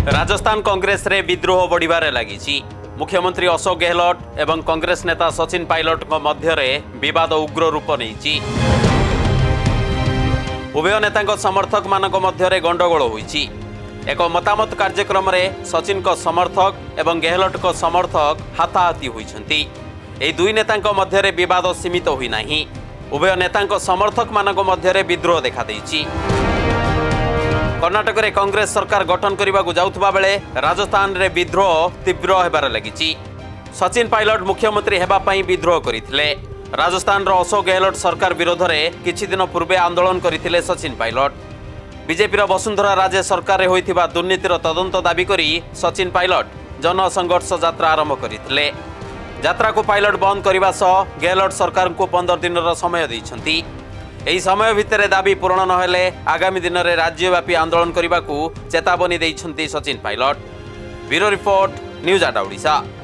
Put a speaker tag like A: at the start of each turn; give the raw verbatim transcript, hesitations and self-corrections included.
A: राजस्थान कांग्रेस रे विद्रोह बढ़िबारे लागिछि। मुख्यमंत्री अशोक गहलोत एवं कांग्रेस नेता सचिन पायलट मध्य विवाद उग्र रूप नहीं। उभय नेता समर्थक मानक मध्य गंडगोल होईछि। एक मतामत कार्यक्रम में सचिन को समर्थक एवं गहलोत को समर्थक हाथाहाथी होइछन्ति। एही दुई नेता मध्य विवाद सीमित होई नाही। उभय नेता समर्थक मानक मध्य विद्रोह देखा देइछि। कर्नाटक रे कांग्रेस सरकार गठन करने को जाउथबा बेले राजस्थान रे विद्रोह तीव्र होबार लगिछि। सचिन पायलट मुख्यमंत्री हेबा पई विद्रोह करिथिले। राजस्थान रो अशोक गहलोत सरकार विरोध में किछि दिन पूर्वे आंदोलन करथिले सचिन पायलट। बीजेपी रो वसुंधरा राजे सरकार रे होइथिबा दुर्नीतिर तदंत दाबी करी सचिन पायलट जन संघर्ष यात्रा आरंभ करथिले। यात्रा को पायलट बंद करने सह गहलोत सरकार को पंद्रह दिन समय दैछन्ति। एही समय भितर दाबी पूरण नहेले आगामी दिन में राज्यव्यापी आंदोलन करने को चेतावनी दैछन्ति Sachin Pilot. Bureau report news आट ओडिशा।